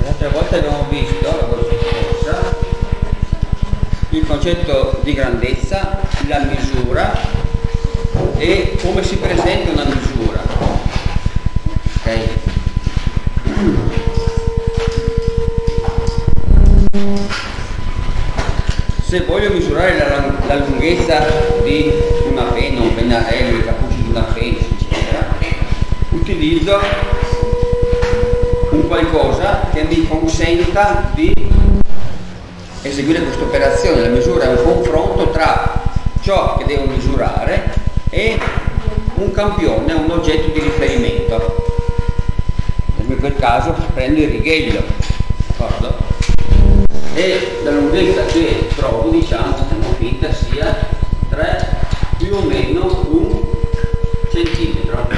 L'altra volta abbiamo visto, la volta scorsa, il concetto di grandezza, la misura e come si presenta una misura. Ok? Se voglio misurare la lunghezza di una penna, un pennarello, i cappucci di una penna, eccetera, utilizzo un qualcosa che mi consenta di eseguire questa operazione. La misura è un confronto tra ciò che devo misurare e un campione, un oggetto di riferimento. In quel caso prendo il righello, d'accordo? E la lunghezza che trovo, diciamo, stiamo finta sia 3 più o meno 1 centimetro.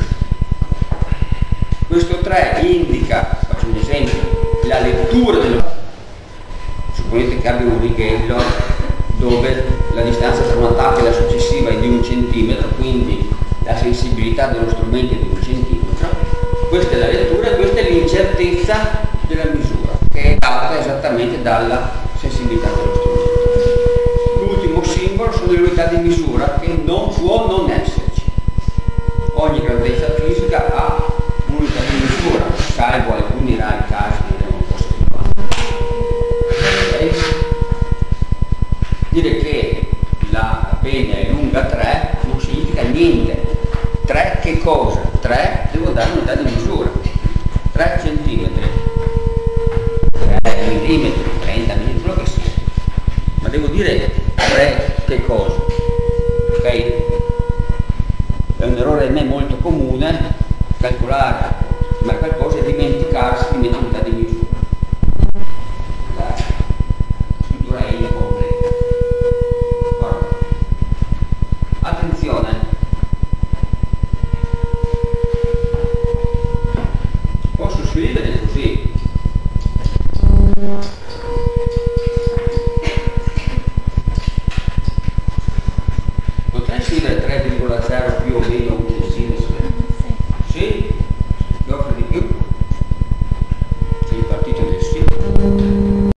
Questo 3 indica, faccio un esempio, la lettura supponete che abbia un righello dove la distanza tra una tappa e la successiva è di 1 centimetro, quindi la sensibilità dello strumento è di 1 centimetro. Questa è la lettura e questa è l'incertezza della misura, che è data esattamente dalla sensibilità dello strumento. L'ultimo simbolo sono le unità di misura, che non può non esserci. Ogni grandezza fisica ha un'unità di misura, salvo alcuni rari casi che vedremo un po' okay? Dire che la penna è lunga 3 non significa niente. 3 che cosa? 3 devo dare un'unità di misura, 3 centimetri, 3 millimetri, 30 millimetri, quello che sia, ma devo dire 3 che cosa, ok? È un errore a me molto comune calcolare